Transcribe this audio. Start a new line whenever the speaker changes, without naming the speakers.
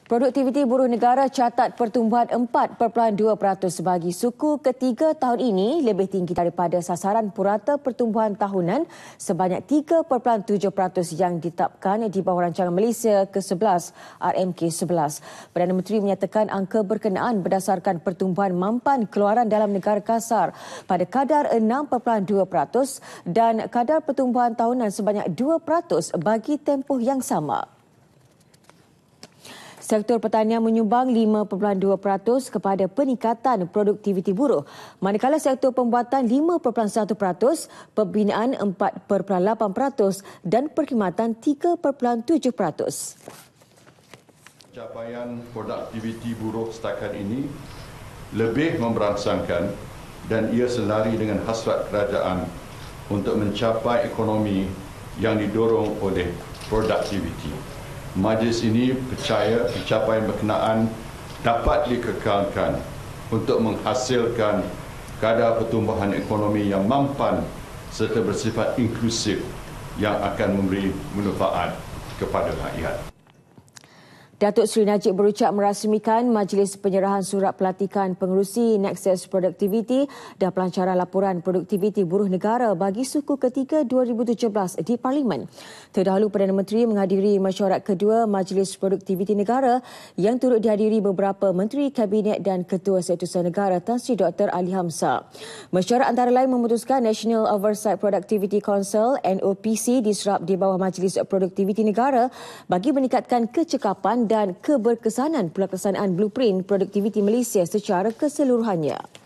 Produktiviti buruh negara catat pertumbuhan 4.2% bagi suku ketiga tahun ini, lebih tinggi daripada sasaran purata pertumbuhan tahunan sebanyak 3.7% yang ditetapkan di bawah rancangan Malaysia ke-11 RMK11. Perdana Menteri menyatakan angka berkenaan berdasarkan pertumbuhan mampan keluaran dalam negara kasar pada kadar 6.2% dan kadar pertumbuhan tahunan sebanyak 2% bagi tempoh yang sama. Sektor pertanian menyumbang 5.2% kepada peningkatan produktiviti buruh, manakala sektor pembuatan 5.1%, pembinaan 4.8% dan perkhidmatan 3.7%.
Capaian produktiviti buruh setakat ini lebih memberangsangkan dan ia selari dengan hasrat kerajaan untuk mencapai ekonomi yang didorong oleh produktiviti. Majlis ini percaya pencapaian berkenaan dapat dikekalkan untuk menghasilkan kadar pertumbuhan ekonomi yang mampan serta bersifat inklusif yang akan memberi manfaat kepada rakyat.
Datuk Seri Najib berucap merasmikan Majlis Penyerahan Surat Pelatihan Pengerusi Nexus Productivity dan pelancaran laporan produktiviti buruh negara bagi suku ketiga 2017 di Parlimen. Terdahulu Perdana Menteri menghadiri mesyuarat kedua Majlis Produktiviti Negara yang turut dihadiri beberapa Menteri Kabinet dan Ketua Setiausaha Negara Tan Sri Dr. Ali Hamzah. Mesyuarat antara lain memutuskan National Oversight Productivity Council NOPC diserap di bawah Majlis Produktiviti Negara bagi meningkatkan kecekapan dan keberkesanan pelaksanaan blueprint produktiviti Malaysia secara keseluruhannya.